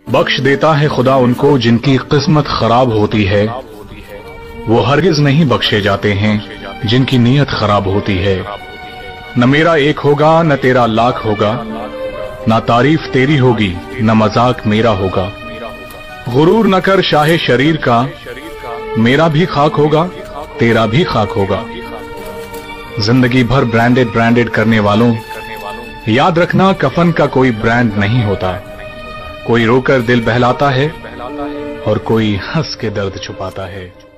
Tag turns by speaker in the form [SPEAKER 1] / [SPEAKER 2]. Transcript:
[SPEAKER 1] बख्श देता है खुदा उनको जिनकी किस्मत खराब होती है, वो हरगिज नहीं बख्शे जाते हैं जिनकी नीयत खराब होती है। न मेरा एक होगा न तेरा लाख होगा, ना तारीफ तेरी होगी न मजाक मेरा होगा। गुरूर न कर शाहे शरीर का, मेरा भी खाक होगा तेरा भी खाक होगा। जिंदगी भर ब्रांडेड ब्रांडेड करने वालों, याद रखना कफन का कोई ब्रांड नहीं होता। कोई रोकर दिल बहलाता है और कोई हंस के दर्द छुपाता है।